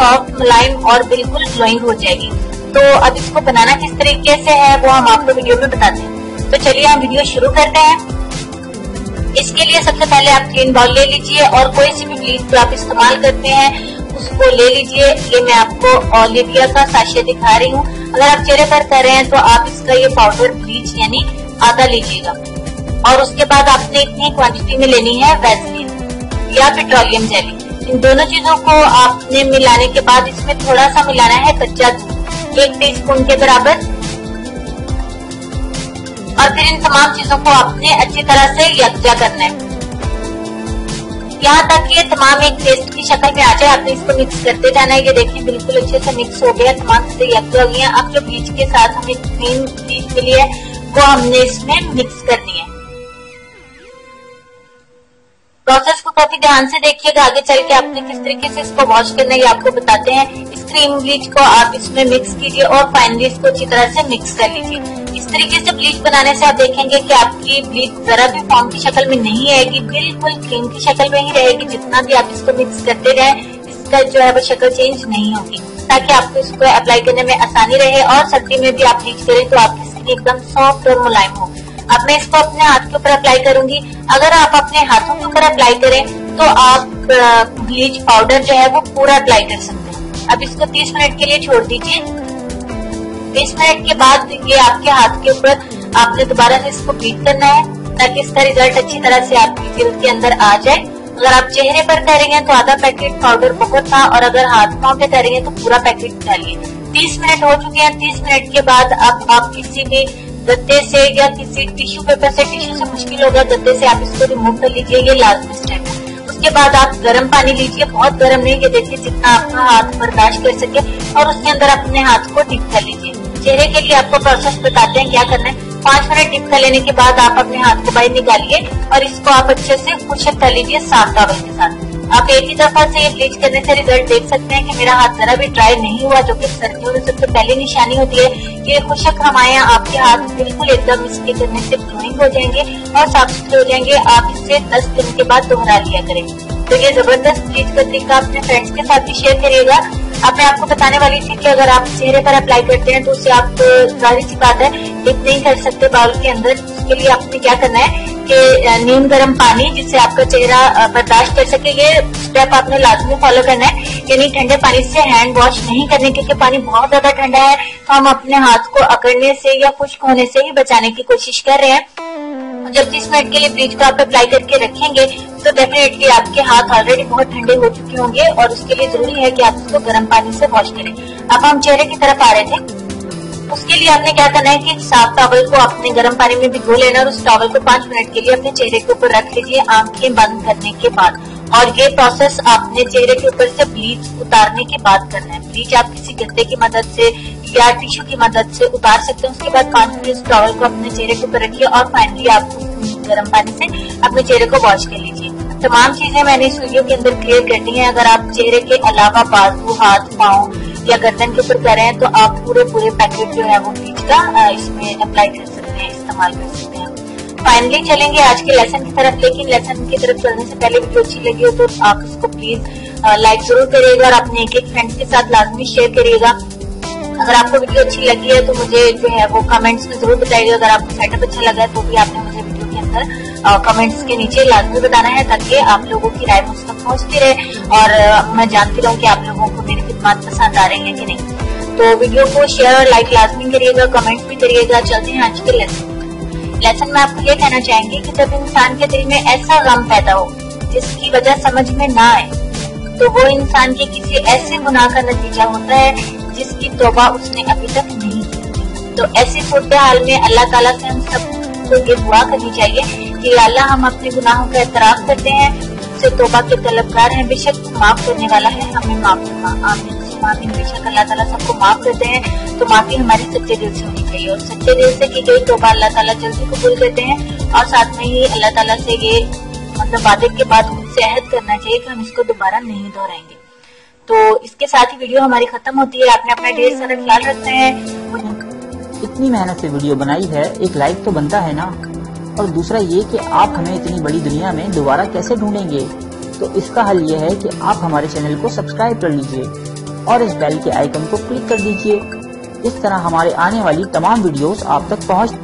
Soft, मुलायम और बिल्कुल glowing हो जाएगी। तो अब इसको बनाना किस तरीके से है वो हम आपको वीडियो में बताते हैं। तो चलिए हम वीडियो शुरू करते हैं। इसके लिए सबसे पहले आप क्लीन बाउल ले लीजिए और कोई सी भी ब्लीच जो आप इस्तेमाल करते हैं उसको ले लीजिए। ये मैं आपको ओलिविया का साशे दिखा रही हूँ। अगर आप चेहरे पर कर रहे हैं तो आप इसका ये पाउडर ब्लीच यानी आधा लीजिएगा और उसके बाद आपने इतनी क्वांटिटी में लेनी है वैसलीन या पेट्रोलियम जेली। इन दोनों चीजों को आपने मिलाने के बाद इसमें थोड़ा सा मिलाना है कच्चा दूध 1 टीस्पून के बराबर और फिर इन तमाम चीजों को आपने अच्छी तरह से यकजा करना है यहाँ तक ये तमाम एक पेस्ट की शक्ल में आ जाए। आपने इसको मिक्स करते जाना है। ये देखिए बिल्कुल अच्छे से मिक्स हो गया, तमाम चीजें यकजा हो गई हैं। अब जो ब्लीच के साथ हमें क्रीम ब्लीच मिली है वो हमने इसमें मिक्स करनी है। प्रोसेस को काफी ध्यान से देखिएगा, आगे चल के आपने किस तरीके से इसको वॉश करना है ये आपको बताते हैं। इस क्रीम ब्लीच को आप इसमें मिक्स कीजिए और फाइनली इसको अच्छी तरह से मिक्स कर लीजिए। इस तरीके से ब्लीच बनाने से आप देखेंगे कि आपकी ब्लीच जरा भी फॉर्म की शक्ल में नहीं आएगी, बिल्कुल क्रीम की शक्ल में ही रहेगी। जितना भी आप इसको मिक्स करते जाए इसका जो है वो शक्ल चेंज नहीं होगी, ताकि आपको इसको अप्लाई करने में आसानी रहे और सर्दी में भी आप ब्लीच करें तो आपकी स्किन एकदम सॉफ्ट और मुलायम हो। अब मैं इसको अपने हाथ के ऊपर अप्लाई करूंगी। अगर आप अपने हाथों के ऊपर अप्लाई करें तो आप ब्लीच पाउडर जो है वो पूरा अप्लाई कर सकते हैं। अब इसको 30 मिनट के लिए छोड़ दीजिए। 20 मिनट के बाद ये आपके हाथ के ऊपर आपने दोबारा से इसको बीट करना है ताकि इसका रिजल्ट अच्छी तरह से आपकी जिल्द के अंदर आ जाए। अगर आप चेहरे पर करेंगे तो आधा पैकेट पाउडर बहुत था और अगर हाथ पांव पे करेंगे तो पूरा पैकेट डालिए। 30 मिनट हो चुके हैं। 30 मिनट के बाद अब आप किसी भी गत्ते से या किसी टिश्यू पेपर से, टिश्यू से मुश्किल होगा, गत्ते से आप इसको रिमूव कर लीजिए। ये लाजमी स्टेप है। उसके बाद आप गर्म पानी लीजिए, बहुत गर्म नहीं, ये देखिए जितना आपका हाथ बर्दाश्त कर सके और उसके अंदर अपने हाथ को डिप कर लीजिए। चेहरे के लिए आपको प्रोसेस बताते हैं क्या करना है। 5 मिनट डिप कर लेने के बाद आप अपने हाथ को बाहर निकालिए और इसको आप अच्छे से खुशक कर लीजिए साफ टॉवल के साथ। आप एक ही दफा से ये ब्लीच करने से रिजल्ट देख सकते हैं कि मेरा हाथ जरा भी ड्राई नहीं हुआ, जो कि सर्दियों में सबसे पहली निशानी होती है। ये खुशक हमारे आपके हाथ बिल्कुल एकदम इसके करने से ग्लोइंग हो जाएंगे और साफ सुथरे हो जाएंगे। आप इससे 10 दिन के बाद दोहरा लिया करें। तो ये जबरदस्त ब्लीच का तरीका अपने फ्रेंड्स के साथ भी शेयर करिएगा। अब मैं आपको बताने वाली थी कि अगर आप चेहरे पर अप्लाई करते हैं तो उससे आप जाहिर सी बात है डिप नहीं कर सकते बाउल के अंदर। उसके लिए आपने क्या करना है कि नीम गर्म पानी जिससे आपका चेहरा बर्दाश्त कर सके, ये स्टेप आपने लाजमी फॉलो करना है। यानी ठंडे पानी से हैंड वॉश नहीं करने, क्योंकि पानी बहुत ज्यादा ठंडा है तो हम अपने हाथ को अकड़ने से या खुश्क होने से ही बचाने की कोशिश कर रहे हैं। जब 30 मिनट के लिए ब्लीच को आप अप्लाई करके रखेंगे तो डेफिनेटली आपके हाथ ऑलरेडी बहुत ठंडे हो चुके होंगे और उसके लिए जरूरी है कि आप इसको गर्म पानी से वॉश करें। अब हम चेहरे की तरफ आ रहे थे। उसके लिए आपने क्या करना है कि साफ टॉवल को अपने गर्म पानी में भिगो लेना और उस टॉवल को 5 मिनट के लिए अपने चेहरे के ऊपर रख लीजिए आंखें बंद करने के बाद। और ये प्रोसेस आपने चेहरे के ऊपर से ब्लीच उतारने के बाद करना है। ब्लीच आप किसी गद्दे की मदद से या टिश्यू की मदद से उतार सकते हैं। उसके बाद 5 मिनट इस टॉवल को अपने चेहरे के ऊपर रखिए और फाइनली आप गर्म पानी से अपने चेहरे को वॉश कर लीजिए। तमाम चीजें मैंने इस वीडियो के अंदर क्लियर कर दी हैं। अगर आप चेहरे के अलावा बाजू, हाथ, पाँव या गर्दन के ऊपर कर रहे हैं तो आप पूरे पैकेट जो है वो ब्लीच का इसमें अप्लाई कर सकते हैं, इस्तेमाल कर सकते हैं। फाइनली चलेंगे आज के लेसन की तरफ, लेकिन लेसन की तरफ चलने से पहले वीडियो अच्छी लगी हो तो आप इसको प्लीज लाइक जरूर करिएगा और अपने एक फ्रेंड्स के साथ लाजमी शेयर करिएगा। अगर आपको वीडियो अच्छी लगी है तो मुझे जो है वो कमेंट्स में जरूर बताइएगा। अगर आपको सेटअप अच्छा लगा है तो भी आपने मुझे वीडियो के अंदर कमेंट्स के नीचे लाजमी बताना है ताकि आप लोगों की राय मुझ तक पहुंचती रहे और मैं जानती रहूं कि आप लोगों को मेरी खिदमत पसंद आ रही है कि नहीं। तो वीडियो को शेयर और लाइक लाजमी करिएगा, कमेंट्स भी करिएगा। चलते हैं आज के लेसन में आपको ये कहना चाहेंगे कि जब इंसान के दिल में ऐसा गम पैदा हो जिसकी वजह समझ में ना आए तो वो इंसान के किसी ऐसे गुनाह का नतीजा होता है जिसकी तौबा उसने अभी तक नहीं की। तो ऐसी सूरत हाल में अल्लाह ताला से हम सबको ये दुआ करनी चाहिए कि अल्लाह हम अपने गुनाहों का एतराफ करते हैं, उससे तौबा के तलबगार हैं, बेशक माफ करने वाला है, हमें माफ करना। आमीन आमीन। बेशक अल्लाह ताला सबको माफ करते हैं तो माफी हमारी सच्चे दिल से होनी चाहिए और सच्चे दिल से की गई तौबा अल्लाह ताला जल्दी कबूल करते हैं। और साथ में ही अल्लाह ताला से ये मतलब वादे के बाद उनसे अहद करना चाहिए कि हम इसको दोबारा नहीं दोहराएंगे। तो इसके साथ ही वीडियो हमारी खत्म होती है। आपने अपना ढेर सारा ख्याल रखते हैं। इतनी मेहनत से वीडियो बनाई है, एक लाइक तो बनता है ना। और दूसरा ये कि आप हमें इतनी बड़ी दुनिया में दोबारा कैसे ढूंढेंगे, तो इसका हल ये है कि आप हमारे चैनल को सब्सक्राइब कर लीजिए اور اس بیل کے آئیکن کو کلک کر دیجئے۔ اس طرح ہمارے آنے والی تمام ویڈیوز آپ تک پہنچ